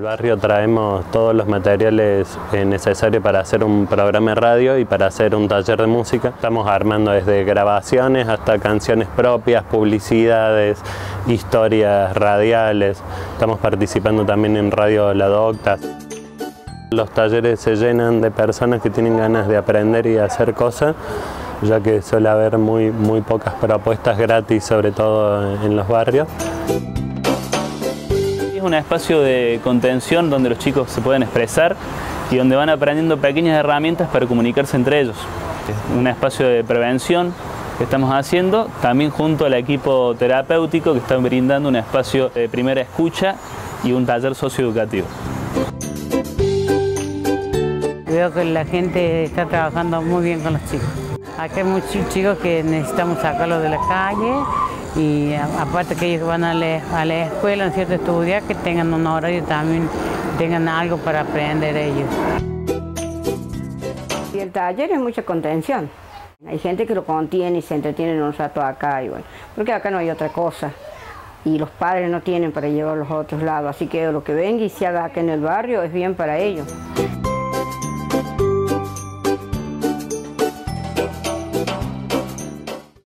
barrio traemos todos los materiales necesarios para hacer un programa de radio y para hacer un taller de música. Estamos armando desde grabaciones hasta canciones propias, publicidades, historias radiales. Estamos participando también en Radio La Docta. Los talleres se llenan de personas que tienen ganas de aprender y hacer cosas, ya que suele haber muy pocas propuestas gratis, sobre todo en los barrios. Es un espacio de contención donde los chicos se pueden expresar y donde van aprendiendo pequeñas herramientas para comunicarse entre ellos. Es un espacio de prevención que estamos haciendo, también junto al equipo terapéutico que están brindando un espacio de primera escucha y un taller socioeducativo. Veo que la gente está trabajando muy bien con los chicos. Acá hay muchos chicos que necesitamos sacarlos de la calle y aparte que ellos van a la escuela, ¿no es cierto?, estudiar, que tengan un horario también, tengan algo para aprender ellos. Y el taller es mucha contención. Hay gente que lo contiene y se entretienen un rato acá, y bueno, porque acá no hay otra cosa. Y los padres no tienen para llevarlos a otros lados, así que lo que venga y se haga acá en el barrio es bien para ellos.